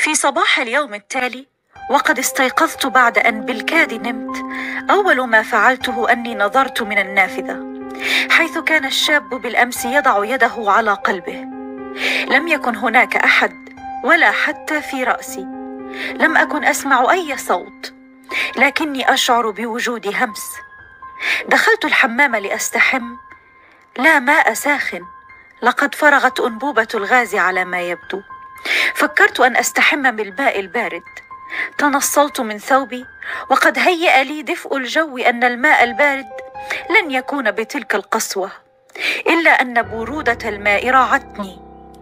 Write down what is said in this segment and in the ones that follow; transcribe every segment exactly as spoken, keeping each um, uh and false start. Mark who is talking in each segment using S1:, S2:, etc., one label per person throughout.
S1: في صباح اليوم التالي، وقد استيقظت بعد أن بالكاد نمت، أول ما فعلته أني نظرت من النافذة، حيث كان الشاب بالأمس يضع يده على قلبه. لم يكن هناك أحد ولا حتى في رأسي. لم أكن أسمع أي صوت، لكني أشعر بوجود همس. دخلت الحمام لأستحم. لا ماء ساخن، لقد فرغت أنبوبة الغاز على ما يبدو. فكرت أن أستحم بالماء البارد. تنصلت من ثوبي، وقد هيأ لي دفء الجو أن الماء البارد لن يكون بتلك القسوة، إلا أن برودة الماء راعتني.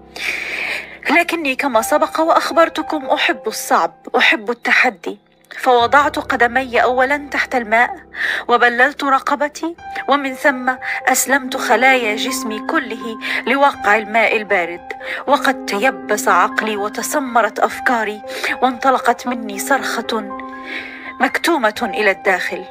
S1: لكني كما سبق وأخبرتكم أحب الصعب، أحب التحدي. فوضعت قدمي أولا تحت الماء، وبللت رقبتي، ومن ثم أسلمت خلايا جسمي كله لوقع الماء البارد. وقد تيبس عقلي وتسمرت أفكاري، وانطلقت مني صرخة مكتومة إلى الداخل.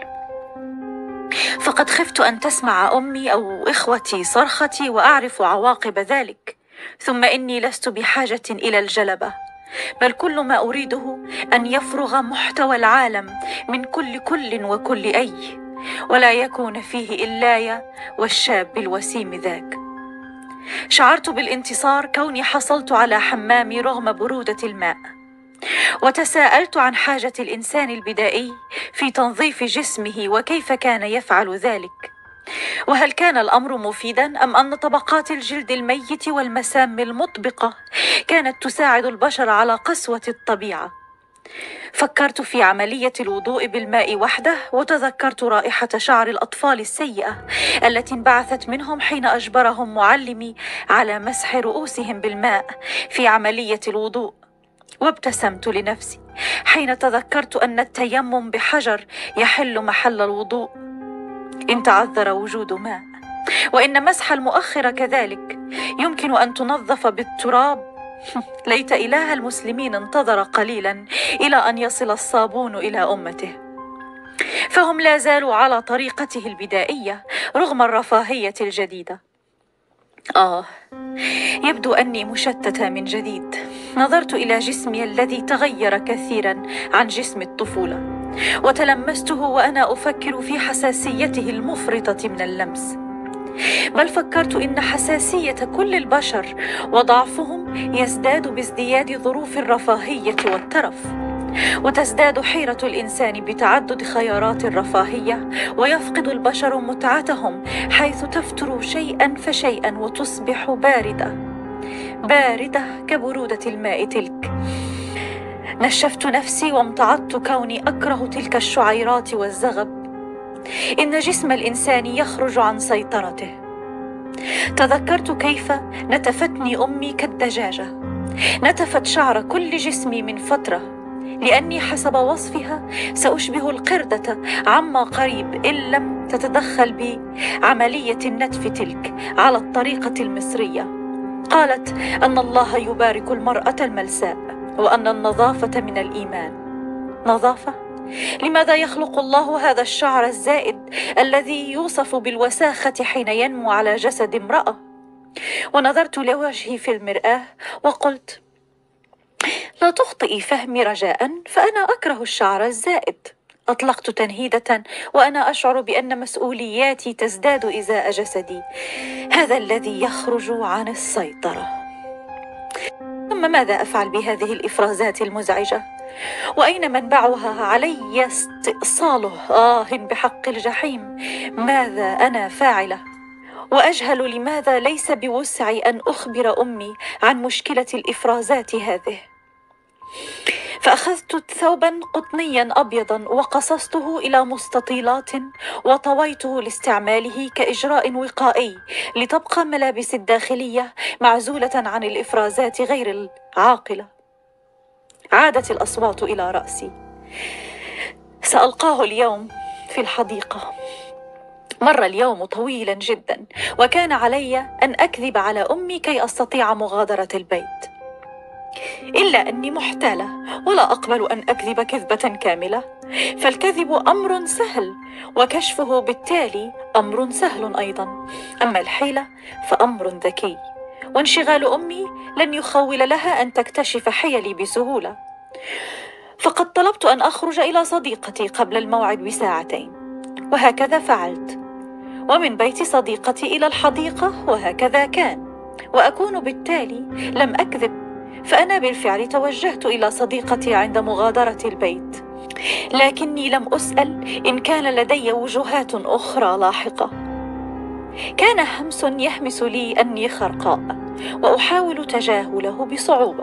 S1: فقد خفت أن تسمع أمي أو إخوتي صرختي وأعرف عواقب ذلك. ثم إني لست بحاجة إلى الجلبة، بل كل ما أريده أن يفرغ محتوى العالم من كل كل وكل أي، ولا يكون فيه إلاي والشاب الوسيم ذاك. شعرت بالانتصار كوني حصلت على حمامي رغم برودة الماء، وتساءلت عن حاجة الإنسان البدائي في تنظيف جسمه وكيف كان يفعل ذلك، وهل كان الأمر مفيدا أم أن طبقات الجلد الميت والمسام المطبقة كانت تساعد البشر على قسوة الطبيعة. فكرت في عملية الوضوء بالماء وحده، وتذكرت رائحة شعر الأطفال السيئة التي انبعثت منهم حين أجبرهم معلمي على مسح رؤوسهم بالماء في عملية الوضوء. وابتسمت لنفسي حين تذكرت أن التيمم بحجر يحل محل الوضوء إن تعذر وجود ماء، وإن مسح المؤخر كذلك يمكن أن تنظف بالتراب. ليت إله المسلمين انتظر قليلا إلى أن يصل الصابون إلى أمته، فهم لا زالوا على طريقته البدائية رغم الرفاهية الجديدة. آه، يبدو أني مشتتة من جديد. نظرت إلى جسمي الذي تغير كثيرا عن جسم الطفولة، وتلمسته وأنا أفكر في حساسيته المفرطة من اللمس. بل فكرت إن حساسية كل البشر وضعفهم يزداد بازدياد ظروف الرفاهية والترف، وتزداد حيرة الإنسان بتعدد خيارات الرفاهية، ويفقد البشر متعتهم حيث تفتر شيئا فشيئا وتصبح باردة باردة كبرودة الماء تلك. نشفت نفسي وامتعضت كوني أكره تلك الشعيرات والزغب. إن جسم الإنسان يخرج عن سيطرته. تذكرت كيف نتفتني أمي كالدجاجة. نتفت شعر كل جسمي من فترة، لأني حسب وصفها سأشبه القردة عما قريب إن لم تتدخل بي عملية النتف تلك على الطريقة المصرية. قالت أن الله يبارك المرأة الملساء، وأن النظافة من الإيمان. نظافة؟ لماذا يخلق الله هذا الشعر الزائد الذي يوصف بالوساخة حين ينمو على جسد امرأة؟ ونظرت لوجهي في المرآة وقلت: لا تخطئي فهمي رجاء، فأنا أكره الشعر الزائد. أطلقت تنهيدة وأنا أشعر بأن مسؤولياتي تزداد إزاء جسدي هذا الذي يخرج عن السيطرة. ثم ماذا أفعل بهذه الإفرازات المزعجة؟ وأين منبعها؟ علي استئصاله. آه بحق الجحيم، ماذا أنا فاعلة؟ وأجهل لماذا ليس بوسعي أن أخبر أمي عن مشكلة الإفرازات هذه. فأخذت ثوبا قطنيا أبيضا وقصصته إلى مستطيلات وطويته لاستعماله كإجراء وقائي، لتبقى ملابس الداخلية معزولة عن الإفرازات غير العاقلة. عادت الأصوات إلى رأسي. سألقاه اليوم في الحديقة. مر اليوم طويلا جدا، وكان علي أن أكذب على أمي كي أستطيع مغادرة البيت، إلا أني محتالة ولا أقبل أن أكذب كذبة كاملة، فالكذب أمر سهل، وكشفه بالتالي أمر سهل أيضا. أما الحيلة فأمر ذكي، وانشغال أمي لن يخول لها أن تكتشف حيلي بسهولة. فقد طلبت أن أخرج إلى صديقتي قبل الموعد بساعتين، وهكذا فعلت، ومن بيت صديقتي إلى الحديقة، وهكذا كان، وأكون بالتالي لم أكذب، فأنا بالفعل توجهت إلى صديقتي عند مغادرة البيت، لكني لم أسأل إن كان لدي وجهات أخرى لاحقة. كان همس يهمس لي أني خرقاء، وأحاول تجاهله بصعوبة.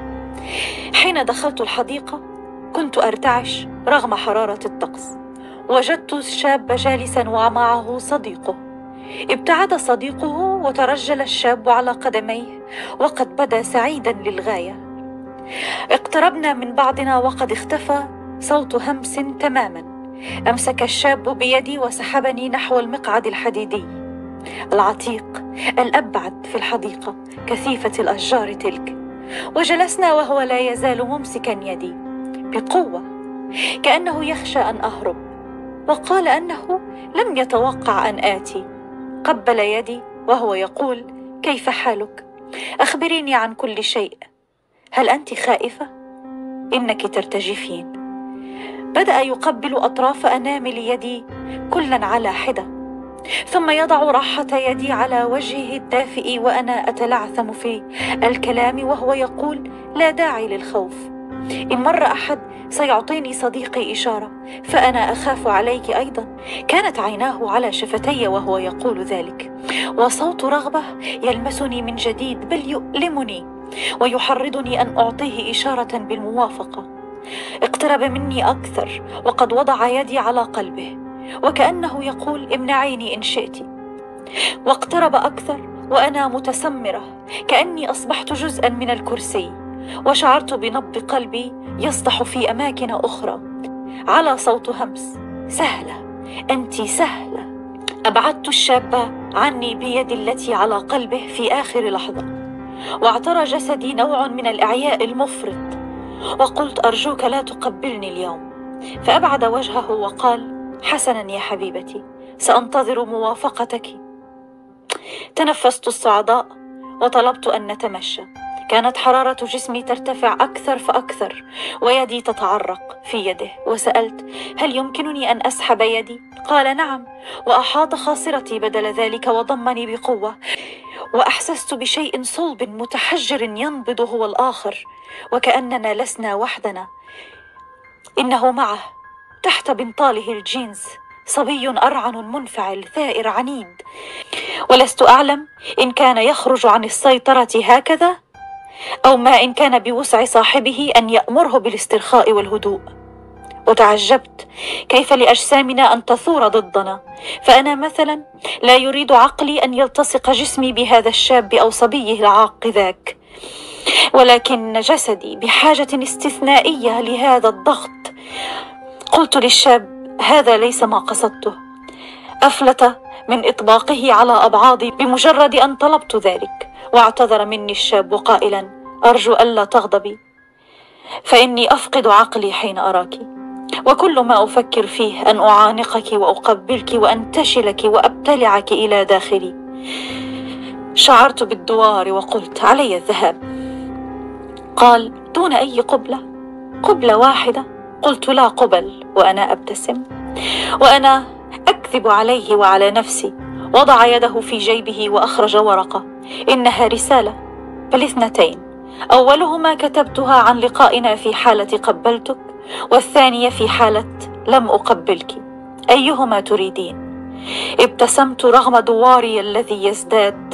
S1: حين دخلت الحديقة كنت أرتعش رغم حرارة الطقس. وجدت الشاب جالسا ومعه صديقه. ابتعد صديقه وترجل الشاب على قدميه وقد بدا سعيدا للغاية. اقتربنا من بعضنا وقد اختفى صوت همس تماما. أمسك الشاب بيدي وسحبني نحو المقعد الحديدي العتيق الأبعد في الحديقة كثيفة الأشجار تلك، وجلسنا وهو لا يزال ممسكا يدي بقوة كأنه يخشى أن أهرب، وقال أنه لم يتوقع أن آتي. قبل يدي وهو يقول: كيف حالك؟ أخبريني عن كل شيء. هل أنت خائفة؟ إنك ترتجفين. بدأ يقبل أطراف أنامل يدي كلا على حدة، ثم يضع راحة يدي على وجهه الدافئ وأنا أتلعثم في الكلام وهو يقول: لا داعي للخوف، إن مر أحد سيعطيني صديقي إشارة، فأنا أخاف عليك أيضا. كانت عيناه على شفتي وهو يقول ذلك، وصوت رغبة يلمسني من جديد بل يؤلمني ويحرضني أن أعطيه إشارة بالموافقة. اقترب مني أكثر وقد وضع يدي على قلبه وكأنه يقول: امنعيني إن شئت. واقترب أكثر وأنا متسمرة كأني أصبحت جزءا من الكرسي، وشعرت بنبض قلبي يصدح في أماكن أخرى. على صوت همس: سهلة، أنت سهلة. أبعدت الشاب عني بيدي التي على قلبه في آخر لحظة، واعترى جسدي نوع من الإعياء المفرط، وقلت: أرجوك لا تقبلني اليوم. فأبعد وجهه وقال: حسنا يا حبيبتي، سأنتظر موافقتك. تنفست الصعداء وطلبت أن نتمشى. كانت حرارة جسمي ترتفع أكثر فأكثر ويدي تتعرق في يده، وسألت: هل يمكنني أن أسحب يدي؟ قال: نعم، وأحاط خاصرتي بدل ذلك وضمني بقوة، وأحسست بشيء صلب متحجر ينبض هو الآخر، وكأننا لسنا وحدنا، إنه معه تحت بنطاله الجينز صبي أرعن منفعل ثائر عنيد، ولست أعلم إن كان يخرج عن السيطرة هكذا أو ما إن كان بوسع صاحبه أن يأمره بالاسترخاء والهدوء. وتعجبت كيف لأجسامنا أن تثور ضدنا، فأنا مثلا لا يريد عقلي أن يلتصق جسمي بهذا الشاب أو صبيه العاق ذاك، ولكن جسدي بحاجة استثنائية لهذا الضغط. قلت للشاب: هذا ليس ما قصدته. أفلت من إطباقه على أبعاضي بمجرد أن طلبت ذلك، واعتذر مني الشاب قائلا: أرجو ألا تغضبي، فإني أفقد عقلي حين أراك، وكل ما أفكر فيه أن أعانقك وأقبلك وأنتشلك وأبتلعك إلى داخلي. شعرت بالدوار وقلت: علي الذهاب. قال: دون أي قبلة؟ قبلة واحدة؟ قلت: لا قبل، وأنا أبتسم وأنا أكذب عليه وعلى نفسي. وضع يده في جيبه وأخرج ورقة، إنها رسالة، بل اثنتين، أولهما كتبتها عن لقائنا في حالة قبلتك، والثانية في حالة لم أقبلك، أيهما تريدين؟ ابتسمت رغم دواري الذي يزداد.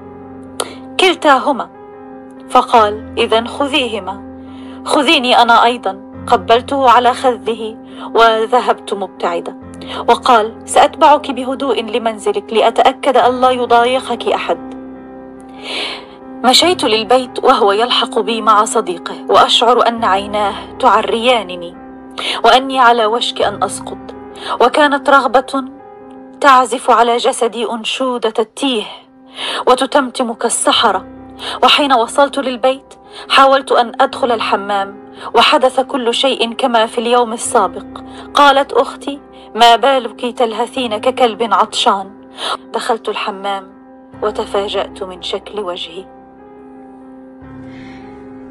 S1: كلتاهما. فقال: إذن خذيهما. خذيني أنا أيضا. قبلته على خذه وذهبت مبتعدة، وقال: سأتبعك بهدوء لمنزلك لأتأكد أن لا يضايقك أحد. مشيت للبيت وهو يلحق بي مع صديقه، وأشعر أن عيناه تعريانني وأني على وشك أن أسقط، وكانت رغبة تعزف على جسدي أنشودة التيه وتتمتم كالسحرة. وحين وصلت للبيت حاولت أن أدخل الحمام، وحدث كل شيء كما في اليوم السابق. قالت أختي: ما بالك تلهثين ككلب عطشان؟ دخلت الحمام وتفاجأت من شكل وجهي.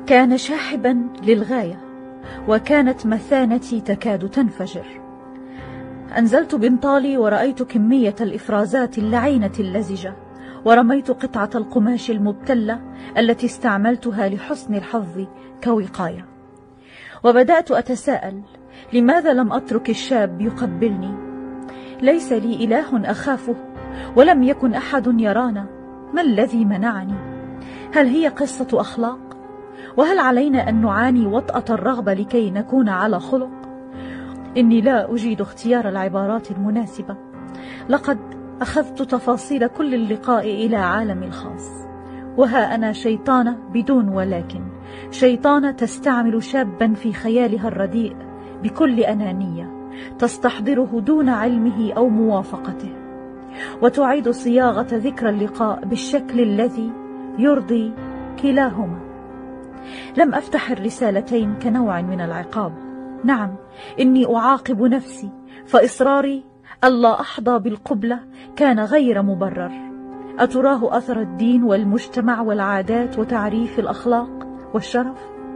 S1: كان شاحبا للغاية، وكانت مثانتي تكاد تنفجر. أنزلت بنطالي ورأيت كمية الإفرازات اللعينة اللزجة، ورميت قطعة القماش المبتلة التي استعملتها لحسن الحظ كوقاية. وبدأت أتساءل: لماذا لم أترك الشاب يقبلني؟ ليس لي إله أخافه، ولم يكن أحد يرانا. ما الذي منعني؟ هل هي قصة أخلاق؟ وهل علينا أن نعاني وطأة الرغبة لكي نكون على خلق؟ إني لا أجيد اختيار العبارات المناسبة. لقد أخذت تفاصيل كل اللقاء إلى عالمي الخاص، وها أنا شيطانة بدون ولكن، شيطانة تستعمل شابا في خيالها الرديء بكل أنانية، تستحضره دون علمه أو موافقته، وتعيد صياغة ذكرى اللقاء بالشكل الذي يرضي كلاهما. لم أفتح الرسالتين كنوع من العقاب. نعم، إني أعاقب نفسي، فإصراري ألا أحظى بالقبلة كان غير مبرر. أتراه أثر الدين والمجتمع والعادات وتعريف الأخلاق والشرف؟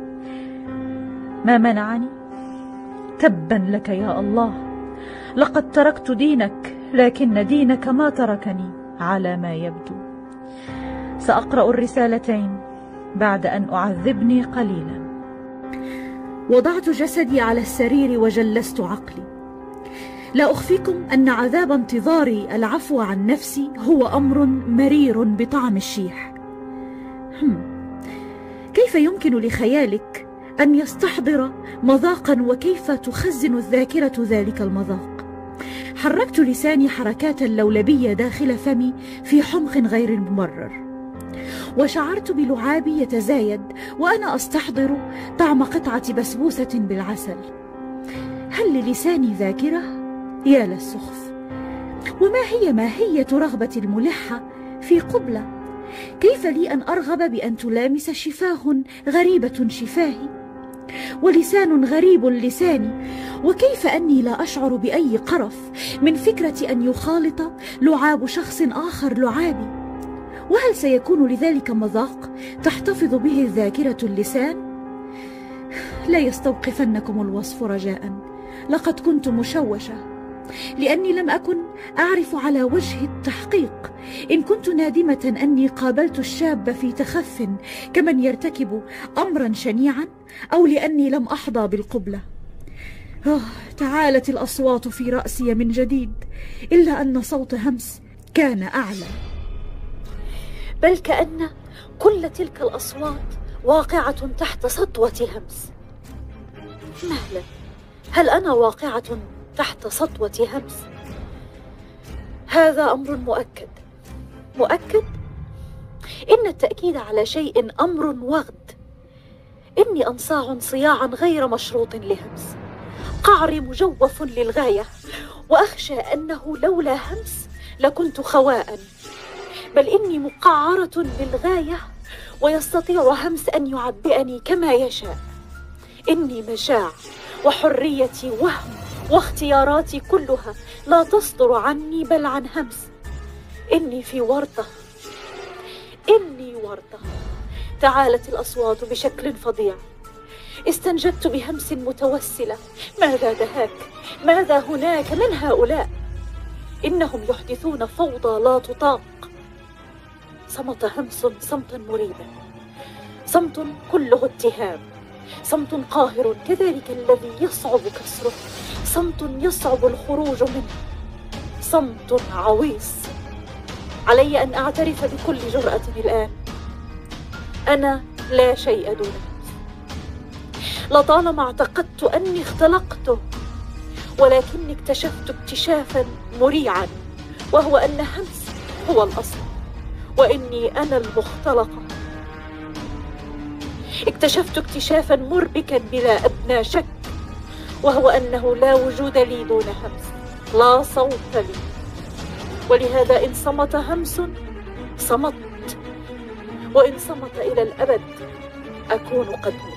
S1: ما منعني؟ تبا لك يا الله، لقد تركت دينك، لكن دينك ما تركني على ما يبدو. سأقرأ الرسالتين بعد أن أعذبني قليلا. وضعت جسدي على السرير وجلست عقلي. لا أخفيكم أن عذاب انتظاري العفو عن نفسي هو أمر مرير بطعم الشيح. هم. كيف يمكن لخيالك أن يستحضر مذاقا، وكيف تخزن الذاكرة ذلك المذاق؟ حركت لساني حركات اللولبية داخل فمي في حمق غير مبرر، وشعرت بلعابي يتزايد وأنا أستحضر طعم قطعة بسبوسة بالعسل. هل للساني ذاكرة؟ يا للسخف! وما هي ماهية رغبة الملحة في قبلة؟ كيف لي أن أرغب بأن تلامس شفاه غريبة شفاهي، ولسان غريب لساني؟ وكيف أني لا أشعر بأي قرف من فكرة أن يخالط لعاب شخص آخر لعابي؟ وهل سيكون لذلك مذاق تحتفظ به الذاكرة اللسان؟ لا يستوقفنكم الوصف رجاء، لقد كنت مشوشة، لأني لم أكن أعرف على وجه التحقيق إن كنت نادمة أني قابلت الشاب في تخف كمن يرتكب أمرا شنيعا، أو لأني لم أحظى بالقبلة. آه، تعالت الأصوات في رأسي من جديد، إلا أن صوت همس كان أعلى، بل كأن كل تلك الأصوات واقعة تحت سطوة همس. مهلا، هل أنا واقعة تحت سطوة همس؟ هذا أمر مؤكد. مؤكد؟ إن التأكيد على شيء أمر وغد. إني أنصاع صياعا غير مشروط لهمس، قعري مجوف للغاية، وأخشى أنه لولا همس لكنت خواء، بل إني مقعرة للغاية، ويستطيع همس أن يعبئني كما يشاء. إني مشاع، وحريتي وهم، واختياراتي كلها لا تصدر عني بل عن همس. إني في ورطة، إني ورطة. تعالت الأصوات بشكل فظيع. استنجدت بهمس متوسلة: ماذا دهاك؟ ماذا هناك؟ من هؤلاء؟ إنهم يحدثون فوضى لا تطاق. صمت همس صمتا مريبا، صمت كله اتهام، صمت قاهر كذلك الذي يصعب كسره، صمت يصعب الخروج منه، صمت عويص. علي أن أعترف بكل جرأة الآن: أنا لا شيء دون همس. لطالما اعتقدت أني اختلقته، ولكني اكتشفت اكتشافا مريعا، وهو أن همس هو الأصل، وإني أنا المختلقة. اكتشفت اكتشافا مربكا بلا أدنى شك، وهو أنه لا وجود لي دون همس، لا صوت لي. ولهذا إن صمت همس صمت، وإن صمت إلى الأبد أكون قد مت.